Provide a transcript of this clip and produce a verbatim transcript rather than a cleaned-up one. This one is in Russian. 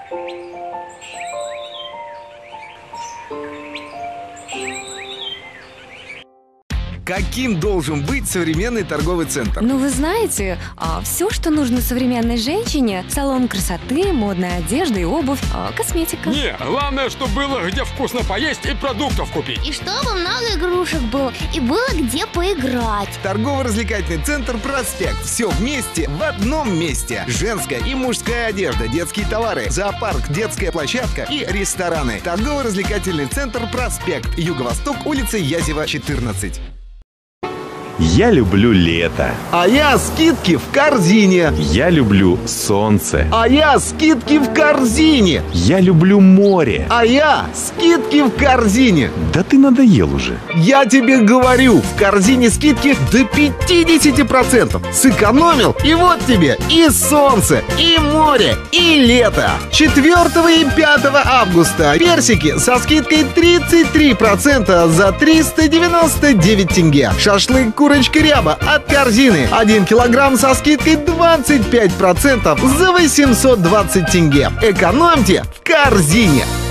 Каким должен быть современный торговый центр? Ну, вы знаете, а, все, что нужно современной женщине: салон красоты, модная одежда и обувь, а, косметика. Не, главное, чтобы было где вкусно поесть и продуктов купить. И чтобы много игрушек было, и было где поиграть. Торгово-развлекательный центр «Проспект». Все вместе в одном месте. Женская и мужская одежда, детские товары, зоопарк, детская площадка и рестораны. Торгово-развлекательный центр «Проспект». Юго-Восток, улица Язева, четырнадцать. Я люблю лето. А я скидки в корзине. Я люблю солнце. А я скидки в корзине. Я люблю море. А я скидки в корзине. Да ты надоел уже. Я тебе говорю, в корзине скидки до пятидесяти процентов. Сэкономил, и вот тебе и солнце, и море, и лето. четвёртого и пятого августа персики со скидкой тридцать три процента за триста девяносто девять тенге. Шашлык курочка ряба от корзины один килограмм со скидкой двадцать пять процентов за восемьсот двадцать тенге. Экономьте в корзине.